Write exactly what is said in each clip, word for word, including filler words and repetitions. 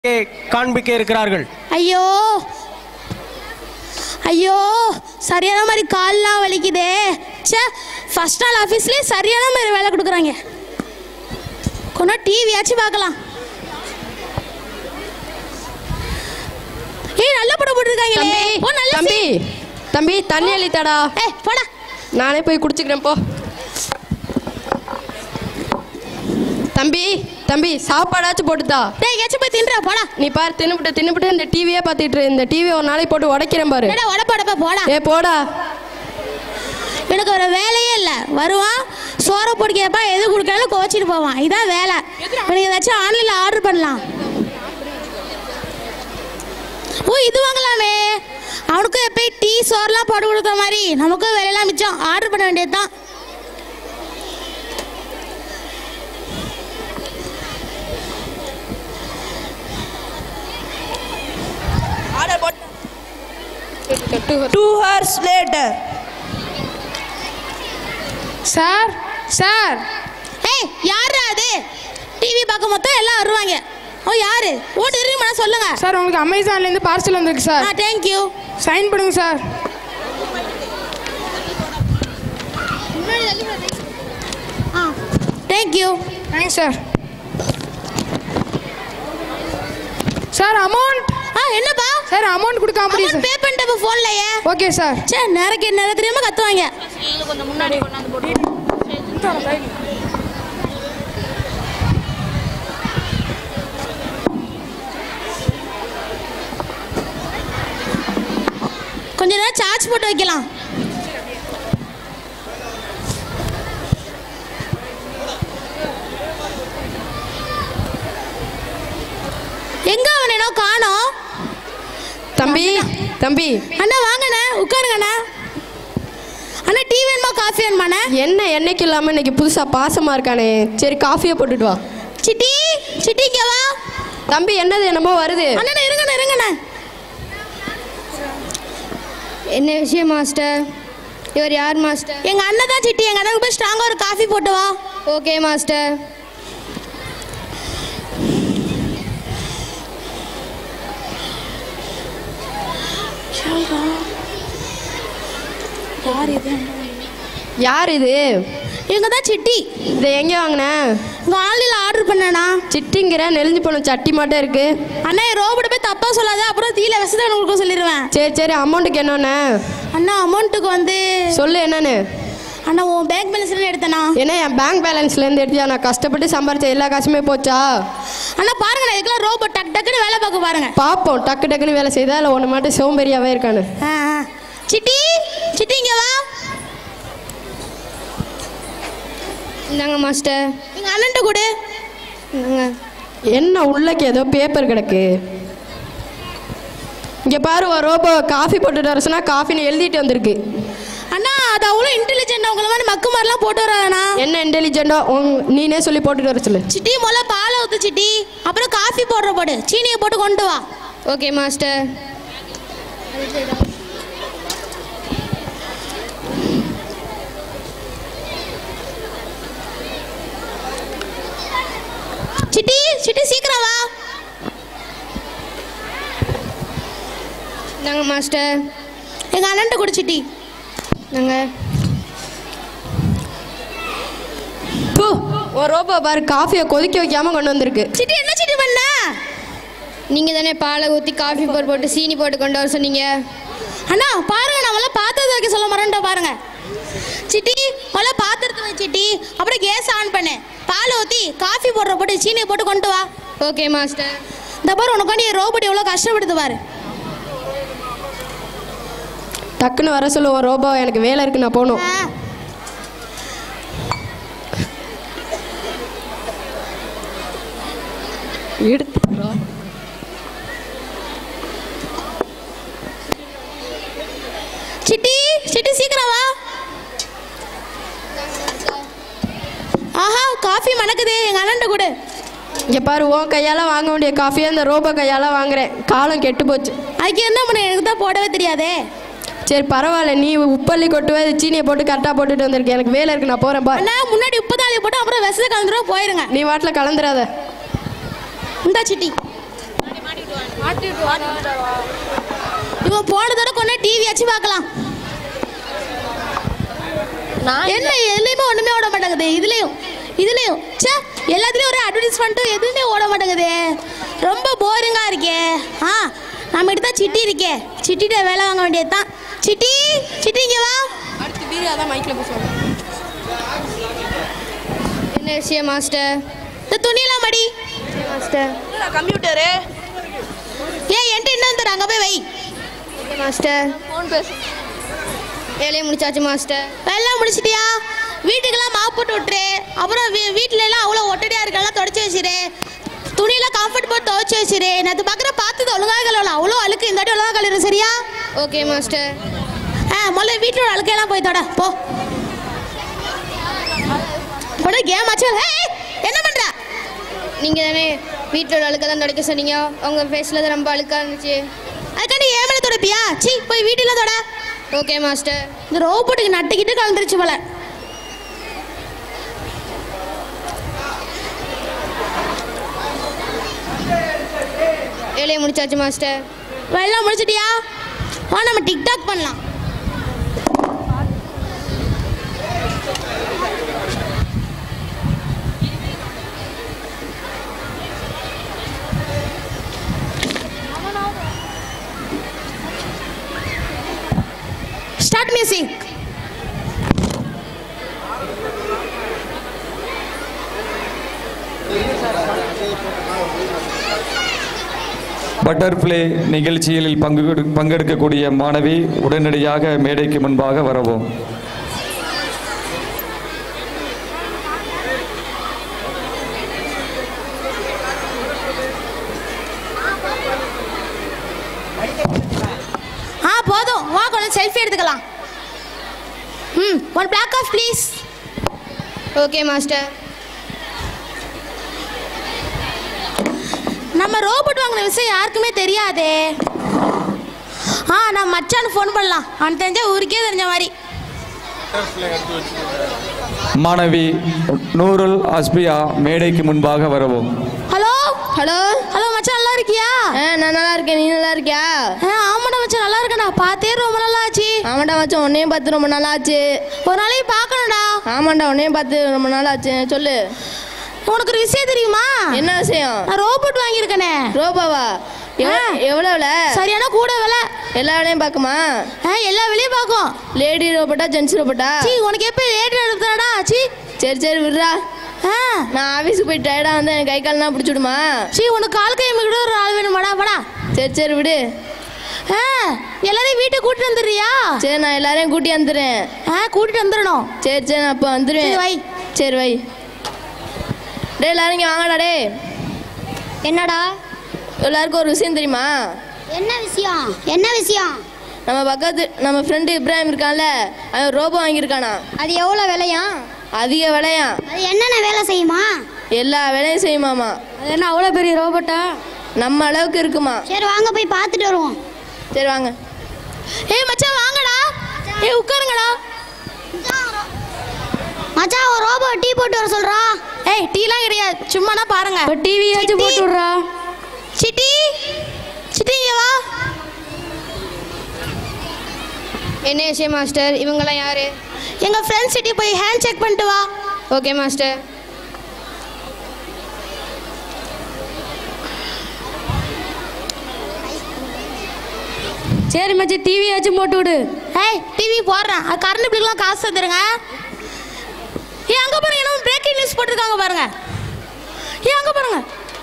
காண்பிக்க இருக்கிறார்கள். ஐயோ ஐயோ சரியான மாதிரி கால்லாம் வலிக்குதே. சே, ஃபர்ஸ்ட் நாள் ஆஃபீஸ்லேயே சரியான மாதிரி வேலை கொடுக்குறாங்க. கொஞ்சம் டிவியாச்சும் பார்க்கலாம். ஏய், நல்ல படம் போட்டுருக்காங்களே. ஓ, நல்ல தம்பி தம்பி தண்ணி அள்ளித்தாடா. ஏய், போடா. நானே போய் குடிச்சுக்கிறேன் போ. தம்பி தம்பி சாப்பாடாச்சும் போட்டுதா. டேய், எங்கேயாச்சும் போய் தின்றா, போடா. நீ பாரு, தின்னுபிட்டு தின்னுபிட்டு இந்த டிவியே பார்த்துட்டு இந்த டிவியை ஒரு நாளைக்கு போட்டு உடைக்கிறேன் பாரு. டேய், உடப்ப உடப்ப போடா. ஏ போடா. எனக்கு ஒரு வேலையே இல்லை. வருவான், சோறை போட்டு கேட்பான், எது கொடுக்கறாலும் கோச்சிட்டு போவான். இதான் வேலை. எனக்கு ஏதாச்சும் ஆன்லைனில் ஆர்டர் பண்ணலாம். ஓ, இது வாங்கலாமே. அவனுக்கும் எப்பயும் டீ சோறுலாம் போட்டு கொடுக்குற மாதிரி நமக்கும் வேலையெல்லாம் மிச்சம். ஆர்டர் பண்ண வேண்டியது தான். Two hours later. Sir sir ஏய், யாரா அது? டிவி பார்க்க மொத்தம் எல்லாம் வருவாங்க. ஓ, யாரு? ஓட்டு தெரியுமா சொல்லுங்க. சார் உங்களுக்கு அமேசான்லேருந்து பார்சல் வந்திருக்கு சார். ஆ, தேங்க்யூ. சைன் பண்ணுங்க சார். ஆ, thank you. Thanks sir. Sir amount. ஆ, என்னப்பா? சார் அமௌண்ட் கொடுக்காம முடியும் பே பண்ணிட்டு ஃபோன்லயே. Okay sir. சே, நேரக்கு நேரம் தெரியாம கத்துவாங்க. கொஞ்சம் முன்னாடி கொண்டாந்து போட்டு. கொஞ்ச நேரம் சார்ஜ் போட்டு வைக்கலாம். எங்க அவனோ காணோம்? தம்பி தம்பி அண்ணா வாங்கண்ணே, உட்காருங்கண்ணா. அண்ணா, டீ வேணுமா காஃபி வேணுமாண்ணே? என்ன என்னைக்கு இல்லாமல் இன்னைக்கு புதுசாக பாசமாக இருக்கானே. சரி காஃபியை போட்டுட்டு வா. சிட்டி சிட்டி, இங்க வா. தம்பி என்னது என்னமோ வருது. அண்ணா, இருங்கண்ணா இருங்கண்ணா. என்ன விஷயம் மாஸ்டர்? இவர் யார் மாஸ்டர்? எங்க அண்ணன் தான் சிட்டி. எங்க அண்ணனுக்கு போய் ஸ்ட்ராங்கா ஒரு காஃபி போட்டு வா. Okay master. யார் இது? இவங்க தான் சிட்டி. இதை எங்கே வாங்கின? உங்க ஆன்லைன்ல ஆர்டர் பண்ணேண்ணா. சிட்டிங்கிற நெளிஞ்சு போன சட்டி மட்டும் இருக்கு. அண்ணா, என் ரோபோட்ட போய் தப்பா சொல்லாத, அப்புறம் தீல வசதி உங்களுக்கு சொல்லிடுவேன். சரி சரி அமௌண்ட்டுக்கு என்னன்னு அண்ணா, அமௌண்ட்டுக்கு வந்து சொல்லு என்னன்னு. அண்ணா, உன் பேங்க் பேலன்ஸ்ல எடுத்தேண்ணா. ஏன்னா என் பேங்க் பேலன்ஸ்லேருந்து எடுத்தியா? நான் கஷ்டப்பட்டு சம்பாரிச்ச எல்லா காசுமே போச்சா? அண்ணா பாருங்க, நான் இதுக்கெல்லாம் ரோபோட் டக்கு டக்குன்னு வேலை பார்க்க பாருங்க. பார்ப்போம் டக்கு டக்குன்னு வேலை செய்தா இல்லை ஒன்று மட்டும் சோம்பேறியாவே இருக்கானு. ஆ, ஆ. சிட்டி சிட்டி, இங்க வா. இந்தாங்க மாஸ்டர். எங்க அண்ணன்ட்ட கொடு. இந்தாங்க. என்ன உள்ளக்கு ஏதோ பேப்பர் கிடக்கு. இங்கே பாரு, ஒரு ரோபோ காஃபி போட்டுட்டு வர சொன்னா காஃபின்னு எழுதிட்டு வந்திருக்கு. அண்ணா, அது அவ்வளோ இன்டெலிஜென்ட். உங்களை மாதிரி மக்கு மாதிரிலாம் போட்டு வராண்ணா. என்ன இன்டெலிஜென்டோ நீனே சொல்லி போட்டுட்டு வர சொல்லு. சிட்டி, முதல்ல பாலை ஊற்று சிட்டி, அப்புறம் காஃபி போடுற போடு, சீனியை போட்டு கொண்டு வா. Okay master. சிட்டி சிட்டி, சீக்கிரம் வா. இந்தாங்க மாஸ்டர். எங்க அண்ணன்ட்ட கொடு சிட்டி. இந்தாங்க. பூ, ஒரு ரோபோ பாரு காஃபியை கொதிக்க வைக்காம கொண்டு வந்திருக்கு. சிட்டி, என்ன சிட்டி பண்ண? நீங்கள் தானே பாலை ஊற்றி காஃபி போட்டு போட்டு சீனி போட்டு கொண்டு வர சொன்னீங்க. அண்ணா பாருங்க, நம்மள பாத்திரத்தை வைக்க சொல்ல மறந்துட்டோம் பாருங்க. சிட்டி, முதல்ல பாத்திரத்தை வை சிட்டி, அப்புறம் கேஸ் ஆன் பண்ணு, பால் ஊற்றி காஃபி போடுற போட்டு சீனியை போட்டு கொண்டு வா. Okay master. இந்த பாரு, உனக்கு வேண்டிய ரோபோட் எவ்வளோ கஷ்டப்படுது பாரு. டக்குன்னு வர சொல்லு. ஒரு ரோபோ எனக்கு வேலை இருக்கு, நான் போகணும். எடுத்து சிட்டி சிட்டி, சீக்கிரம் வா. ஆஹா, காஃபி மணக்குது. எங்க அண்ணன்ட்ட கொடு. இங்கே பாரு, உன் கையால் வாங்க வேண்டிய காஃபியை அந்த ரோபோ கையால் வாங்குறேன். காலம் கெட்டு போச்சு. அதுக்கு என்ன பண்ண? எனக்கு தான் போடவே தெரியாதே. சரி பரவாயில்ல, நீ உப்பள்ளி கொட்டுவே சீனியை போட்டு கரெக்டாக போட்டுட்டு வந்திருக்கேன். எனக்கு வேலை இருக்கு, நான் போகிறேன். பா அண்ணா, முன்னாடி உப்பு தாலி போட்டு அப்புறம் விஷத்தை கலந்துருவா, போயிருங்க. நீ வாட்டில் கலந்துடாத. இந்தா சிட்டி. இவன் போனதோட கொண்டு டிவி வச்சு பார்க்கலாம். என்ன எதுலையுமே ஒன்றுமே ஓட மாட்டேங்குது. இதுலேயும் இதுலேயும் சே எல்லாத்துலேயும் ஒரு அட்வர்டைஸ்மெண்ட்டும் எதுவுமே ஓட மாட்டேங்குது. ரொம்ப போரிங்காக இருக்கே. ஆ நம்ம கிட்ட தான் சிட்டி இருக்கே. சிட்டிகிட்ட வேலை வாங்க வேண்டியது தான். சிட்டி சிட்டி இங்கே வா. அடுத்து வீடு அதான் மைக்கில் பேசுவாங்க. என்ன விஷயம் மாஸ்டர்? இந்த துணியெல்லாம் மடி மாஸ்டர். கம்ப்யூட்டரு ஏன் என்கிட்ட என்ன வந்துடு அங்கே போய் வை. Okay master. ஃபோன் பேசு. வேலையை முடிச்சாச்சு மாஸ்டர். எல்லாம் முடிச்சிட்டியா? வீட்டுக்கெல்லாம் மாவு போட்டு விட்டுரு. அப்புறம் வீ வீட்டில எல்லாம் அவ்வளோ ஒட்டடியாக இருக்கெல்லாம் தொடச்சி வச்சிரு. துணியெல்லாம் கம்ஃபர்ட் போட்டு துவைச்சி வச்சிரு. நேற்று பார்க்குற பார்த்துது ஒழுங்காக கழுவலாம். அவ்வளோ அழுக்கு இந்த வாட்டி ஒழுங்காக கழுவுற சரியா? Okay master. ஆ முதல்ல வீட்டோட அழுக்கையெல்லாம் போய் தொட போ. போட கேம் ஆச்சு. என்ன பண்ணுற? நீங்கள் தானே வீட்டில் அழுக்க தான் துடைக்க சொன்னீங்க. உங்கள் ஃபேஸில் தான் ரொம்ப அழுக்காக இருந்துச்சு. அதுக்காண்டி ஏமலை துடைப்பியா? சி போய் வீட்டில் தொட. Okay master. இந்த ரோபோட்டுக்கு நட்டுக்கிட்டு கலந்துருச்சு போல. வேலையை முடிச்சாச்சு மாஸ்டர். எல்லாம் முடிச்சிட்டியா? வா நம்ம டிக்டாக் பண்ணலாம். Start music. பட்டர்ஃப்ளை நிகழ்ச்சியில் பங்கு பங்கெடுக்கக்கூடிய மாணவி உடனடியாக மேடைக்கு முன்பாக வரவும். ஆ போதும் வா கொஞ்சம் செல்ஃபி எடுத்துக்கலாம். ம் one block off please. Okay master. நம்ம ரோபோட் வாங்கின விஷயம் யாருக்குமே தெரியாதே. ஆ நான் மச்சான்னு ஃபோன் பண்ணலாம். அவன் தெரிஞ்ச ஊருக்கே தெரிஞ்ச மாதிரி. மாணவி நூருல் அஸ்பியா மேடைக்கு முன்பாக வரவும். ஹலோ ஹலோ ஹலோ மச்சான் நல்லா இருக்கியா? ஆ நான் நல்லா இருக்கேன். நீ நல்லா இருக்கியா? ஆ ஆமாடா மச்சான் நல்லா இருக்கேன்டா. பார்த்தே ரொம்ப நல்லா ஆச்சு. ஆமாண்டா மச்சான், உன்னையும் பார்த்து ரொம்ப நாள் ஆச்சு. ஒரு நாளைக்கு பார்க்கணும்டா. ஆமாண்டா, உன்னையும் பார்த்து ரொம்ப நாள் ஆச்சு. சொல்லு, உனக்கு ஒரு விஷயம் தெரியுமா? என்ன விஷயம்? நான் ரோபோட் வாங்கியிருக்கேனே. ரோபோவா? எவ்வளோ விலை? சரியான கூட விலை. எல்லா வேலையும் பார்க்குமா? ஆ எல்லா வேலையும் பார்க்கும். Lady ரோபோட்டா gents ரோபோட்டா? சீ உனக்கு எப்போ லேடி எடுத்தாடா? சீ சரி சரி விடுறா. ஆ நான் ஆஃபீஸுக்கு போய் டயர்டாக வந்து எனக்கு கை கால்லாம் பிடிச்சிடுமா? சீ உனக்கு கால் கை கூட ஒரு ஆள் வேணுமாடா? படா. சரி சரி விடு. ஆ எல்லாரையும் வீட்டுக்கு கூட்டிட்டு வந்துடுறியா? சரி நான் எல்லாரையும் கூட்டி வந்துடுறேன். ஆ கூட்டிட்டு வந்துடணும். சரி சரி நான் அப்போ வந்துடுவேன். வை. சரி வை. டே எல்லாரும் இங்கே வாங்கடா. டே என்னடா? எல்லாருக்கும் ஒரு விஷயம் தெரியுமா? என்ன விஷயம்? என்ன விஷயம்? நம்ம பக்கத்து நம்ம ஃப்ரெண்டு இப்ராஹிம் இருக்கான்ல, அவன் ரோபோ வாங்கியிருக்கானா. அது எவ்வளோ விலையா? அதிக விலையா? அது என்னென்ன வேலை செய்யுமா? எல்லா வேலையும் செய்யுமாமா. அது என்ன அவ்வளோ பெரிய ரோபோட்டா? நம்ம அளவுக்கு இருக்குமா. சரி வாங்க போய் பார்த்துட்டு வருவோம். சரி வாங்க. ஏய் மச்சான் வாங்கடா. ஏய் உட்காருங்கடா. மச்சான் ஒரு ரோபோ டீ போட்டு வர சொல்றா. ஏய் டீலாம் கிடையாது, சும்மானா பாருங்க. டிவி ஆச்சு போட்டு விடுறா. சிட்டி சிட்டி இங்க வா. என்ன விஷயம் மாஸ்டர்? இவங்கெல்லாம் யாரு? எங்க ஃப்ரெண்ட்ஸ் சிட்டி போய் ஹேண்ட் செக் பண்ணிட்டு வா. Okay master. சரி மச்சி டிவி ஆச்சும் போட்டு விடு. ஏய் டிவி போடுறேன். அது கரண்ட் பில்லுக்குலாம் காசு தந்துருங்க. ஏய் அங்கே பாருங்க, என்ன பிரேக்கிங் நியூஸ் போட்டிருக்காங்க பாருங்க. ஏய் அங்கே பாருங்க.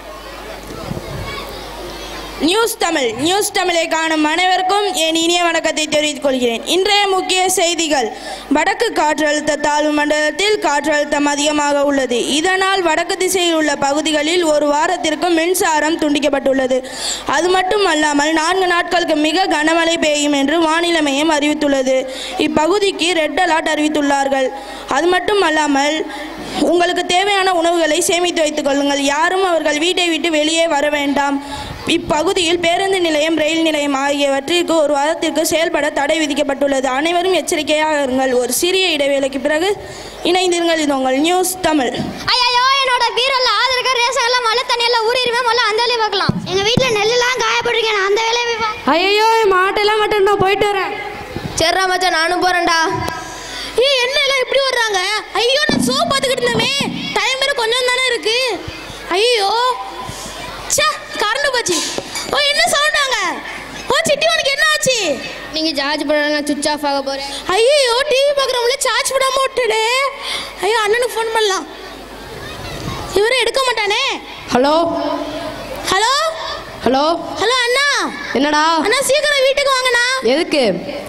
நியூஸ் தமிழ் நியூஸ் தமிழை காணும் அனைவருக்கும் என் இனிய வணக்கத்தை தெரிவித்துக் கொள்கிறேன். இன்றைய முக்கிய செய்திகள். வடக்கு காற்றழுத்த தாழ்வு மண்டலத்தில் காற்றழுத்தம் அதிகமாக உள்ளது. இதனால் வடக்கு திசையில் உள்ள பகுதிகளில் ஒரு வாரத்திற்கு மின்சாரம் துண்டிக்கப்பட்டுள்ளது. அது மட்டுமல்லாமல் நான்கு நாட்களுக்கு மிக கனமழை பெய்யும் என்று வானிலை மையம் அறிவித்துள்ளது. இப்பகுதிக்கு ரெட் அலர்ட் அறிவித்துள்ளார்கள். அது மட்டுமல்லாமல் உங்களுக்கு தேவையான உணவுகளை சேமித்து வைத்துக் கொள்ளுங்கள். யாரும் அவர்கள் வீட்டை விட்டு வெளியே வர வேண்டாம். இப்பகுதியில் பேருந்து நிலையம், ரயில் நிலையம் ஆகியவற்றிற்கு ஒரு வாரத்திற்கு செயல்பட தடை விதிக்கப்பட்டுள்ளது. அனைவரும் எச்சரிக்கையாக இருங்கள். ஒரு சிறிய இடைவேளைக்கு பிறகு இணைந்திருங்கள். இது உங்கள் நியூஸ் தமிழ். ஐயோ என்னோட பீரோல ஆதரக்க ரேஷன் எல்லாம் மழை தண்ணியெல்லாம் ஊறிடுவேன். மழை அந்த வேலையை பார்க்கலாம். எங்க வீட்டில் நெல்லெல்லாம் காயப்பட்டிருக்கேன். அந்த வேலையை ஐயோ மாட்டெல்லாம் நான் போயிட்டு வரேன். சரிடா மச்சான், நானும் போறேன்டா. ஏய் என்ன எல்லாம் இப்படி வர்றாங்க? ஐயோ நான் ஷோ பார்த்துக்கிட்டு இருந்தேமே, டைம் வேற கொஞ்சம் தானே இருக்கு. ஐயோ ச்சே கரண்ட் போச்சு. ஓ என்ன சவுண்டாங்க? ஓ சிட்டி உனக்கு என்ன ஆச்சு? நீங்க சார்ஜ் போடலாம், நான் சுவிட்ச் ஆஃப் ஆக போறேன். ஐயோ டிவி பார்க்குறவங்கள சார்ஜ் போடாம விட்டுடு. ஐயோ அண்ணனுக்கு ஃபோன் பண்ணலாம், இவரும் எடுக்க மாட்டானே. ஹலோ ஹலோ ஹலோ ஹலோ அண்ணா. என்னடா? அண்ணா சீக்கிரம் வீட்டுக்கு வாங்கண்ணா. எதுக்கு?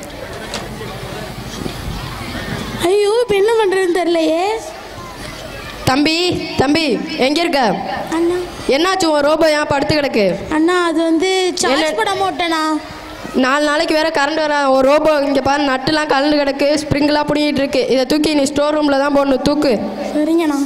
ஐயோ இப்போ என்ன பண்ணுறதுன்னு தெரியலையே. தம்பி தம்பி எங்கே இருக்க? அண்ணா என்னாச்சு? உன் ரோபோ ஏன் படுத்து கிடக்கு? அண்ணா அது வந்து சார்ஜ் என்ன? போடாம விட்டேண்ணா. நாலு நாளைக்கு வேற கரண்ட் வர ஒரு ரோபோ இங்கே பாரு, நட்டுலாம் கலந்து கிடக்கு, ஸ்ப்ரிங்லாம் பிடிங்கிட்டு இருக்கு. இதை தூக்கி நீ ஸ்டோர் ரூமில் தான் போடணும். தூக்கு. சரிங்கண்ணா.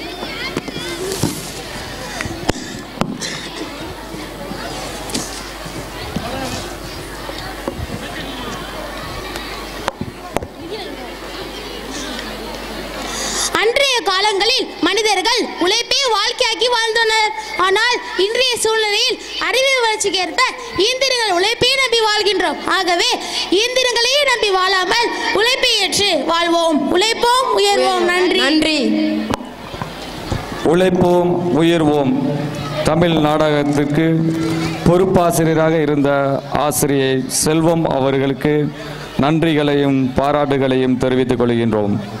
அன்றைய காலங்களில் மனிதர்கள் உழைப்பே வாழ்க்கையாக்கி வாழ்ந்தனர். ஆனால் இன்றைய சூழ்நிலையில் அறிவு வளர்ச்சிக்கு ஏற்ப இயந்திரங்கள் உழைப்பே நம்பி வாழ்கின்றோம். ஆகவே இயந்திரங்களையே நம்பி வாழாமல் உழைப்பை ஏற்று வாழ்வோம். உழைப்போம், உயர்வோம். நன்றி. நன்றி. உழைப்போம் உயர்வோம் தமிழ் நாடகத்திற்கு பொறுப்பாசிரியராக இருந்த ஆசிரியை செல்வம் அவர்களுக்கு நன்றிகளையும் பாராட்டுகளையும் தெரிவித்துக் கொள்கின்றோம்.